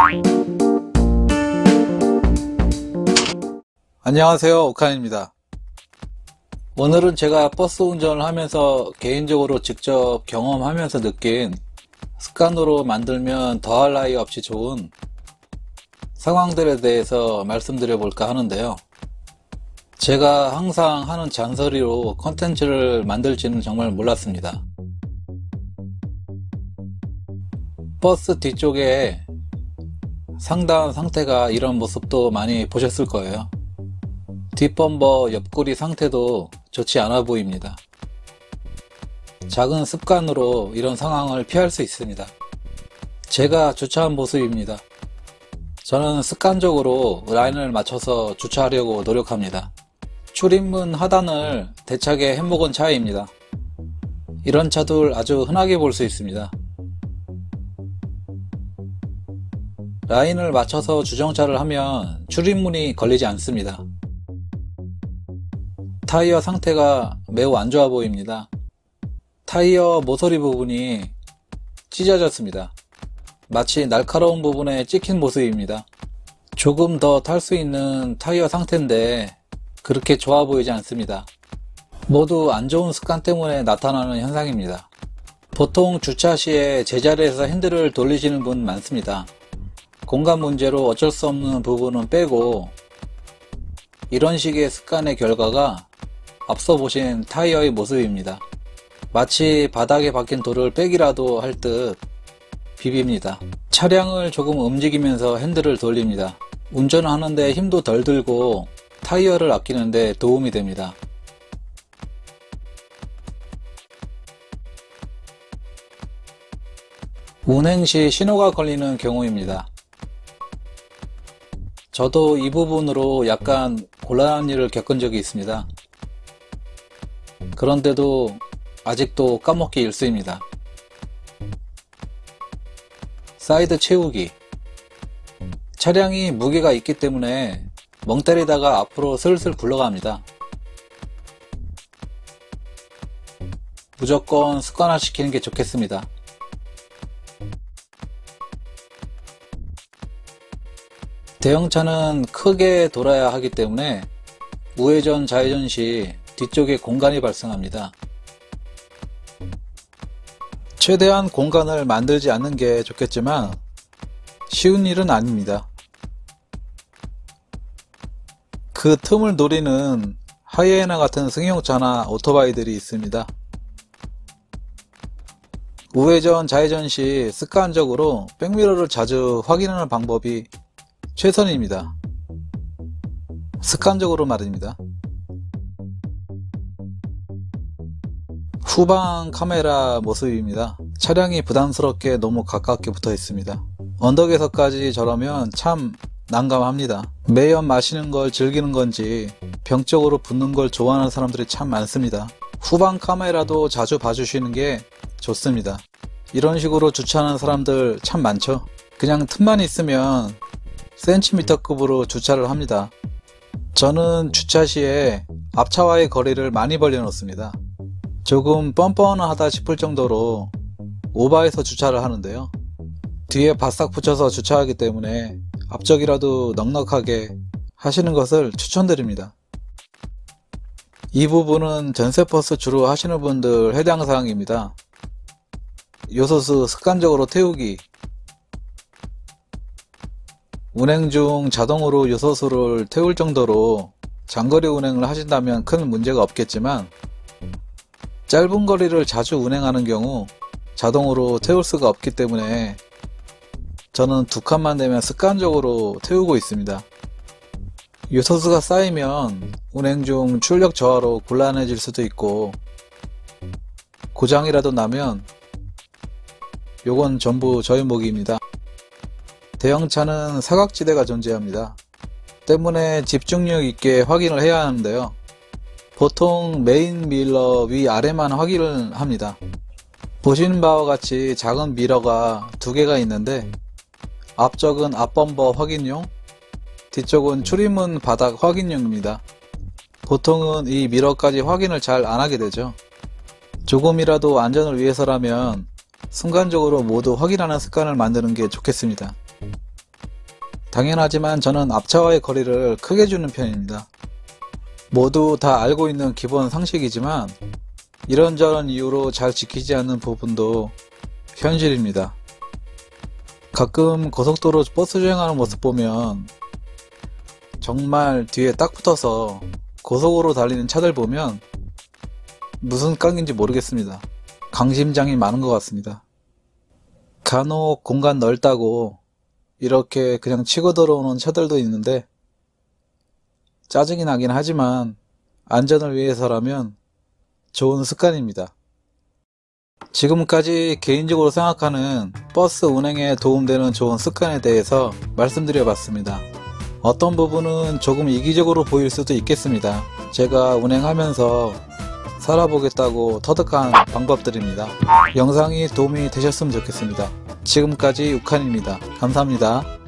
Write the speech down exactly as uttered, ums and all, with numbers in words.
안녕하세요, 오칸입니다. 오늘은 제가 버스 운전을 하면서 개인적으로 직접 경험하면서 느낀 습관으로 만들면 더할 나위 없이 좋은 상황들에 대해서 말씀드려 볼까 하는데요. 제가 항상 하는 잔소리로 컨텐츠를 만들지는 정말 몰랐습니다. 버스 뒤쪽에 상단 상태가 이런 모습도 많이 보셨을 거예요. 뒷범버 옆구리 상태도 좋지 않아 보입니다. 작은 습관으로 이런 상황을 피할 수 있습니다. 제가 주차한 모습입니다. 저는 습관적으로 라인을 맞춰서 주차하려고 노력합니다. 출입문 하단을 대차게 해먹은 차입니다. 이런 차들 아주 흔하게 볼 수 있습니다. 라인을 맞춰서 주정차를 하면 출입문이 걸리지 않습니다. 타이어 상태가 매우 안 좋아 보입니다. 타이어 모서리 부분이 찢어졌습니다. 마치 날카로운 부분에 찍힌 모습입니다. 조금 더 탈 수 있는 타이어 상태인데 그렇게 좋아 보이지 않습니다. 모두 안 좋은 습관 때문에 나타나는 현상입니다. 보통 주차 시에 제자리에서 핸들을 돌리시는 분 많습니다. 공간 문제로 어쩔 수 없는 부분은 빼고 이런 식의 습관의 결과가 앞서 보신 타이어의 모습입니다. 마치 바닥에 박힌 돌을 빼기라도 할 듯 비빕니다. 차량을 조금 움직이면서 핸들을 돌립니다. 운전을 하는데 힘도 덜 들고 타이어를 아끼는 데 도움이 됩니다. 운행 시 신호가 걸리는 경우입니다. 저도 이 부분으로 약간 곤란한 일을 겪은 적이 있습니다. 그런데도 아직도 까먹기 일쑤입니다. 사이드 채우기. 차량이 무게가 있기 때문에 멍 때리다가 앞으로 슬슬 굴러갑니다. 무조건 습관화시키는 게 좋겠습니다. 대형차는 크게 돌아야 하기 때문에 우회전 좌회전 시 뒤쪽에 공간이 발생합니다. 최대한 공간을 만들지 않는 게 좋겠지만 쉬운 일은 아닙니다. 그 틈을 노리는 하이에나 같은 승용차나 오토바이들이 있습니다. 우회전 좌회전 시 습관적으로 백미러를 자주 확인하는 방법이 최선입니다. 습관적으로 말입니다. 후방 카메라 모습입니다. 차량이 부담스럽게 너무 가깝게 붙어 있습니다. 언덕에서까지 저러면 참 난감합니다. 매연 마시는 걸 즐기는 건지 병 쪽으로 붙는 걸 좋아하는 사람들이 참 많습니다. 후방 카메라도 자주 봐주시는 게 좋습니다. 이런 식으로 주차하는 사람들 참 많죠. 그냥 틈만 있으면 센티미터급으로 주차를 합니다. 저는 주차 시에 앞차와의 거리를 많이 벌려 놓습니다. 조금 뻔뻔하다 싶을 정도로 오버해서 주차를 하는데요. 뒤에 바싹 붙여서 주차하기 때문에 앞쪽이라도 넉넉하게 하시는 것을 추천드립니다. 이 부분은 전세버스 주로 하시는 분들 해당 사항입니다. 요소수 습관적으로 태우기. 운행 중 자동으로 요소수를 태울 정도로 장거리 운행을 하신다면 큰 문제가 없겠지만 짧은 거리를 자주 운행하는 경우 자동으로 태울 수가 없기 때문에 저는 두 칸만 되면 습관적으로 태우고 있습니다. 요소수가 쌓이면 운행 중 출력 저하로 곤란해질 수도 있고 고장이라도 나면 요건 전부 저희 몫입니다. 대형차는 사각지대가 존재합니다. 때문에 집중력 있게 확인을 해야 하는데요. 보통 메인 미러 위아래만 확인을 합니다. 보시는 바와 같이 작은 미러가 두 개가 있는데 앞쪽은 앞범버 확인용, 뒤쪽은 출입문 바닥 확인용입니다. 보통은 이 미러까지 확인을 잘 안하게 되죠. 조금이라도 안전을 위해서라면 순간적으로 모두 확인하는 습관을 만드는 게 좋겠습니다. 당연하지만 저는 앞차와의 거리를 크게 주는 편입니다. 모두 다 알고 있는 기본 상식이지만 이런저런 이유로 잘 지키지 않는 부분도 현실입니다. 가끔 고속도로 버스 주행하는 모습 보면 정말 뒤에 딱 붙어서 고속으로 달리는 차들 보면 무슨 깡인지 모르겠습니다. 강심장이 많은 것 같습니다. 간혹 공간 넓다고 이렇게 그냥 치고 들어오는 차들도 있는데 짜증이 나긴 하지만 안전을 위해서라면 좋은 습관입니다. 지금까지 개인적으로 생각하는 버스 운행에 도움되는 좋은 습관에 대해서 말씀드려 봤습니다. 어떤 부분은 조금 이기적으로 보일 수도 있겠습니다. 제가 운행하면서 살아보겠다고 터득한 방법들입니다. 영상이 도움이 되셨으면 좋겠습니다. 지금까지 육한입니다. 감사합니다.